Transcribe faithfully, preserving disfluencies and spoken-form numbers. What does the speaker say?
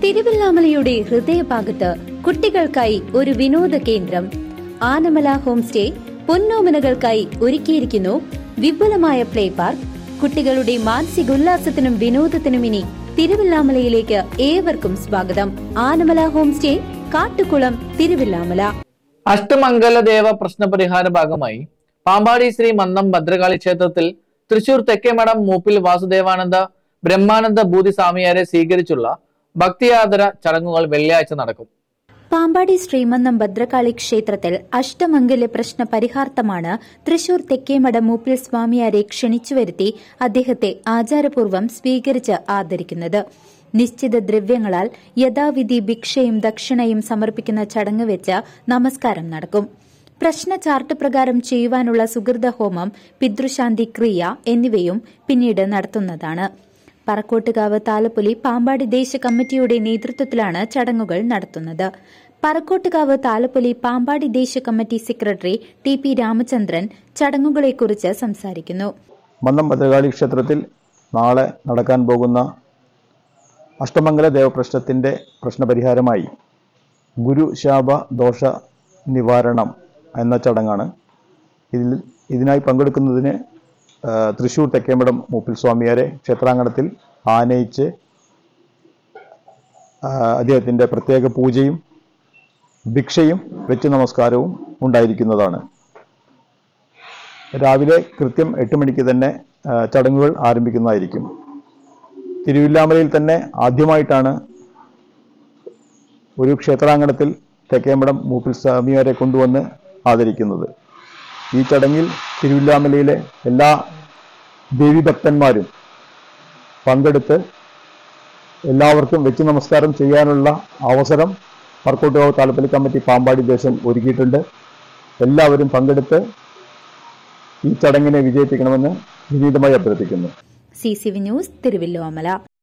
തിരുവല്ലാമലയുടെ ഹൃദയഭാഗത്ത് കുട്ടികൾക്കായി ഒരു വിനോദ കേന്ദ്രം ആനമല ഹോം സ്റ്റേ പൊന്നോമനകൾക്കായി ഒരുക്കിയിരിക്കുന്നു വിപുലമായ പ്ലേ പാർക്ക്. കുട്ടികളുടെ മാനസിക ഉല്ലാസത്തിനും വിനോദത്തിനും ഇനി തിരുവല്ലാമലയിലേക്ക് ഏവർക്കും സ്വാഗതം. Anamala home stay, Kattukulam, Thiruvallamala. അഷ്ടമംഗലദേവ പ്രശ്നപരിഹാര ഭാഗമായി പാമ്പാടി ശ്രീ മന്നം ഭദ്രകാളി ക്ഷേത്രത്തിൽ തൃശൂർ തെക്കേമഠം മൂപ്പിൽ വാസുദേവാനന്ദ ബ്രഹ്മാനന്ദ ഭൂതി സ്വാമിയാരെ സ്വീകരിച്ചുള്ള ഭക്തിയാദര ചടങ്ങുകൾ വെള്ളിയാഴ്ച നടക്കും. പാമ്പാടി ശ്രീമന്നം ഭദ്രകാളി ക്ഷേത്രത്തിൽ അഷ്ടമംഗല പ്രശ്ന പരിഹാർത്ഥമാണ് തൃശൂർ തെക്കേമഠം മൂപ്പിൽ സ്വാമിയാരെ ക്ഷണിച്ചുവരുത്തി അദ്ദേഹത്തെ ആചാരപൂർവ്വം സ്വീകരിച്ച് ആദരിക്കുന്നത്. നിശ്ചിത ദ്രവ്യങ്ങളാൽ യഥാവിധി ഭിക്ഷയും ദക്ഷിണയും സമർപ്പിക്കുന്ന ചടങ്ങ് വെച്ച് നമസ്കാരം നടക്കും. പ്രശ്ന ചാർട്ട് പ്രകാരം ചെയ്യുവാനുള്ള സുഹൃത ഹോമം, പിതൃശാന്തി ക്രിയ എന്നിവയും പിന്നീട് നടത്തുന്നതാണ്. പറക്കോട്ടുകാവ് താലപ്പൊലി പാമ്പാടി ദേശ കമ്മിറ്റിയുടെ നേതൃത്വത്തിലാണ് ചടങ്ങുകൾ നടത്തുന്നത്. പറക്കോട്ടുകാവ് താലപ്പൊലി പാമ്പാടി ദേശ committee secretary T P Ramachandran ചടങ്ങുകളെക്കുറിച്ച് സംസാരിക്കുന്നു. മന്നം ഭദ്രകാളി ക്ഷേത്രത്തിൽ നാളെ നടക്കാൻ പോകുന്ന അഷ്ടമംഗല ദേവപ്രശ്നത്തിന്റെ പ്രശ്നപരിഹാരമായി ഗുരുശാപ ദോഷ നിവാരണം എന്ന ചടങ്ങാണ്. ഇതിൽ ഇതിനായി പങ്കെടുക്കുന്നതിന് തൃശൂർ തെക്കേമഠം മൂപ്പിൽ സ്വാമിയാരെ ക്ഷേത്രാങ്കണത്തിൽ ആനയിച്ച് അദ്ദേഹത്തിൻ്റെ പ്രത്യേക പൂജയും ഭിക്ഷയും വെച്ച് നമസ്കാരവും ഉണ്ടായിരിക്കുന്നതാണ്. രാവിലെ കൃത്യം എട്ട് മണിക്ക് തന്നെ ചടങ്ങുകൾ ആരംഭിക്കുന്നതായിരിക്കും. തിരുവില്ലാമലയിൽ തന്നെ ആദ്യമായിട്ടാണ് ഒരു ക്ഷേത്രാങ്കണത്തിൽ തെക്കേമഠം മൂപ്പിൽ സ്വാമിയാരെ കൊണ്ടുവന്ന് ആദരിക്കുന്നത്. ഈ ചടങ്ങിൽ തിരുവില്ലാമലയിലെ എല്ലാ ദേവീഭക്തന്മാരും പങ്കെടുത്ത് എല്ലാവർക്കും വെച്ച് നമസ്കാരം ചെയ്യാനുള്ള അവസരം പറക്കോട്ടുകാവ് താലപ്പൊലി കമ്മിറ്റി പാമ്പാടി ദേശം ഒരുക്കിയിട്ടുണ്ട്. എല്ലാവരും പങ്കെടുത്ത് ഈ ചടങ്ങിനെ വിജയിപ്പിക്കണമെന്ന് വിനീതമായി അഭ്യർത്ഥിക്കുന്നു. C C V news, Thiruvallamala.